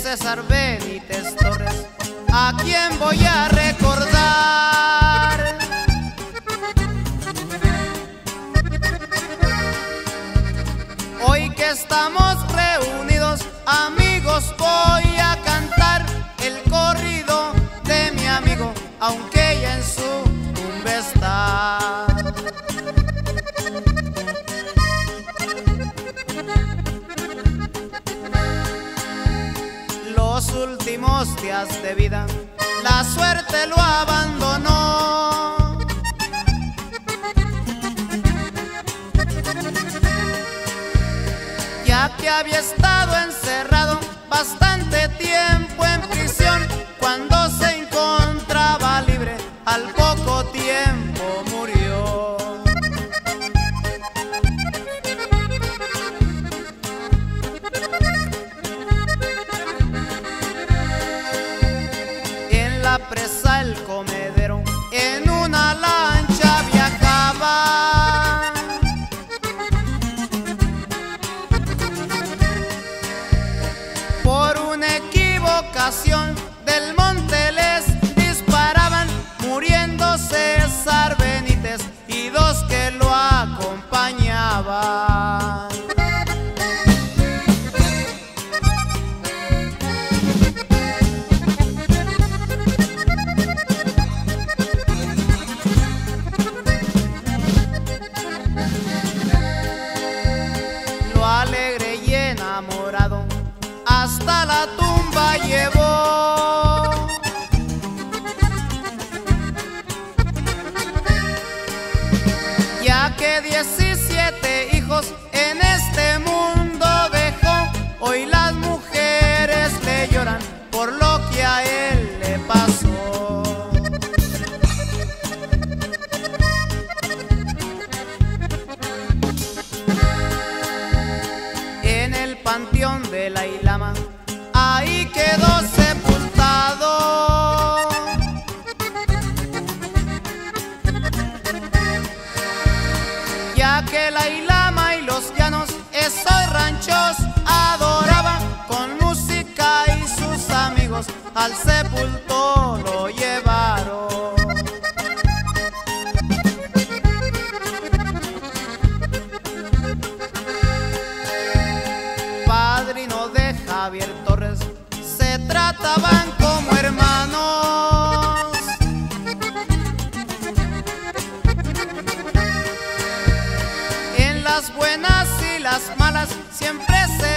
César Benítez Torres, a quien voy a recordar. Hoy que estamos reunidos, amigos, voy a cantar el corrido de mi amigo, aunque ella en su tumba está. Los últimos días de vida, la suerte lo abandonó. Ya que había estado encerrado bastante tiempo en prisión, cuando se encontraba libre, al poco tiempo murió. En la presa El Comedero, en una lancha viajaba. Por una equivocación del monte les disparaban, muriendo César Benítez y dos que lo acompañaban. Lo alegre y enamorado hasta la tumba llevó. Ya que 17 hijos en este mundo dejó, hoy las mujeres le lloran por lo que a él le pasó. En el panteón de la Ilama, ahí quedó sepultado. Ya que la Ilama y los llanos esos ranchos adoraban, con música y sus amigos al sepulto lo llevaron. Padrino de Javier Torres, se trataban como hermanos. En las buenas y las malas siempre se